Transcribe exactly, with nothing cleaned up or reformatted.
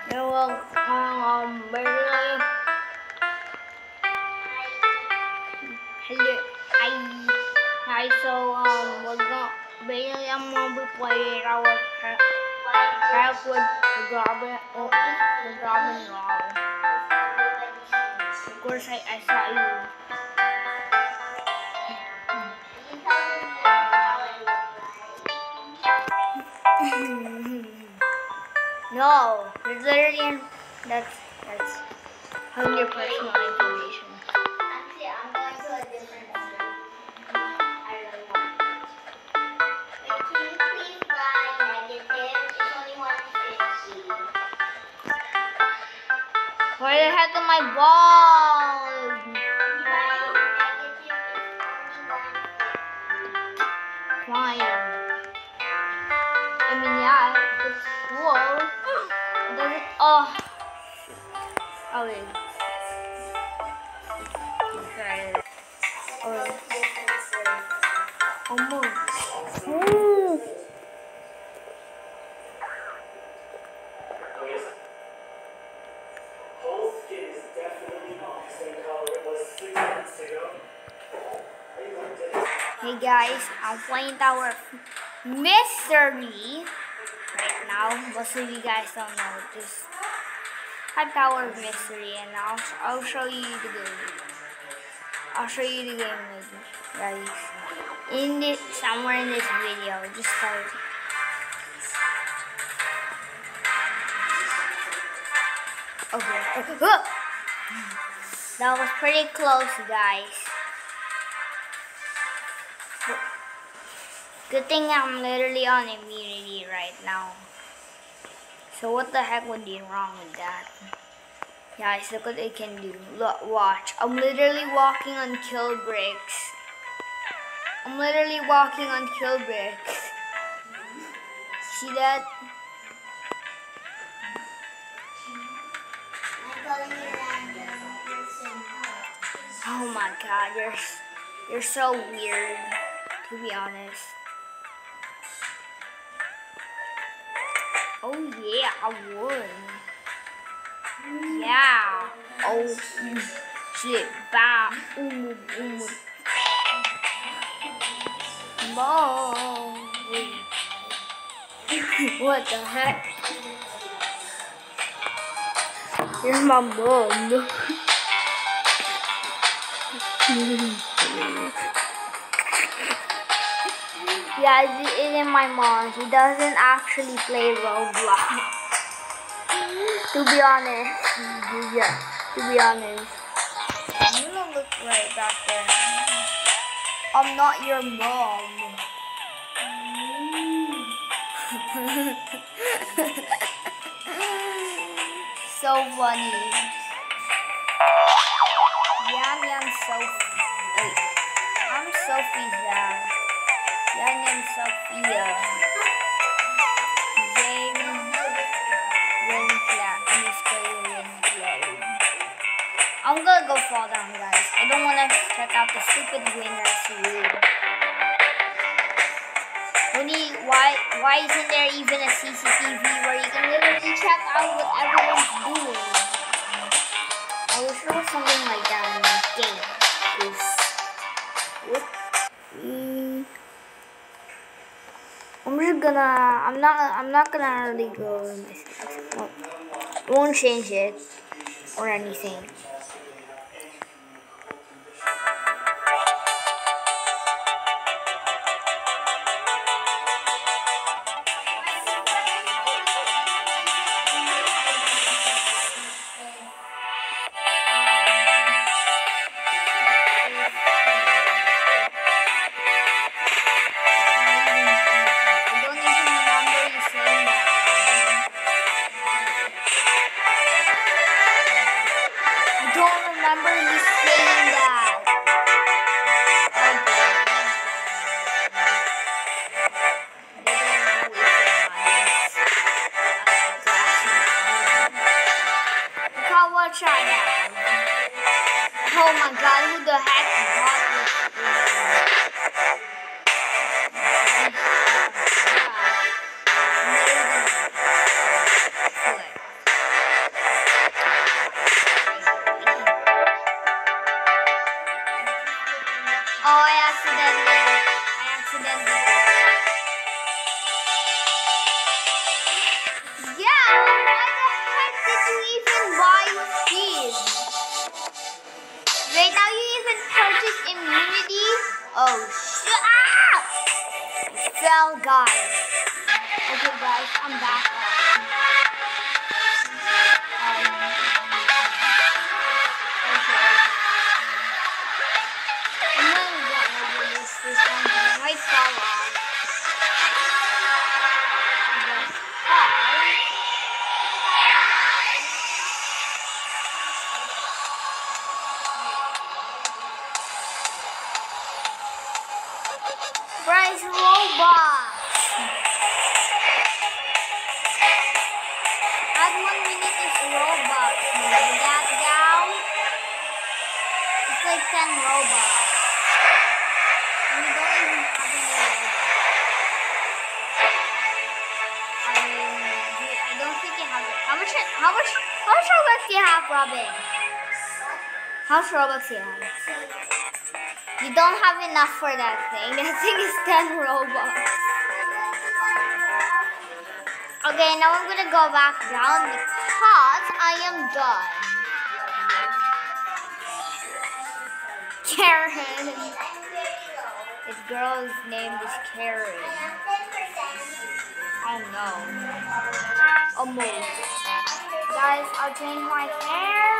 Yeah, well, um, basically, hello, hi, hi. So, um, we're gonna basically I'm gonna be playing our help with the Goblin, oh, the Goblin Wall. Of course, I, I saw you. No, there's literally that's that's having your personal information. Actually, I'm going to a different number. I really want it. Wait, can you please buy negative? It's only one fifty. Where the heck are my balls? You buy negative, it's only one fifty. Fine. I mean, yeah, it's cool. It doesn't. Oh. Oh wait. Sorry. Oh. Almost. Ooh. Whole skin is definitely not the same color it was six months ago. Hey guys, I'm playing Tower of Mystery right now. Most of you guys don't know this. Had Tower of Mystery, and I'll I'll show you the game. I'll show you the game, guys. In this somewhere in this video, just start. Okay. okay. That was pretty close, guys. Good thing I'm literally on immunity right now. So what the heck would be wrong with that? Guys, look what I can do. Look, watch. I'm literally walking on kill bricks. I'm literally walking on kill bricks. See that? Oh my god, you're you're so weird, to be honest. Oh yeah, I won. Yeah. Oh shit. Bow. Ooh, ooh. Mom. What the heck? Here's my mom. Yeah, it isn't my mom. She doesn't actually play Roblox. To be honest, yeah, to be honest, you don't look right back there. I'm not your mom. So funny. Yan Yan Sophie. Wait, I'm Sophie's dad. Yan Yan Sophia. Jane Winclair. Mister Winclair. I'm gonna go fall down, guys. I don't wanna check out the stupid winners rule. Only why why isn't there even a C C T V where you can literally check out what everyone's doing? I wish there was something like that in this game. Is what? Mm, I'm just gonna. I'm not. I'm not gonna really go. In my won't, won't change it or anything. Remember you saying that. Look how much I have. Oh my god, who the heck bought this thing? immunity. Oh, shut up! You fell, guys. Okay, guys, I'm back up. Um, okay. I'm gonna get over this this one because I might fall off. Bryce Robot. Add one minute is Robux. Remember that, gal? It's like ten Robux. And we don't even have any Robux. I mean, you- I don't think you have it. How much? How much? How much Robux do you have, Robin? How much Robux do you have? You don't have enough for that thing. That thing is ten Robux. Okay, now I'm gonna go back down because I am done. Karen. This girl's name is Karen. Oh no. Almost. Guys, I'll change my hair.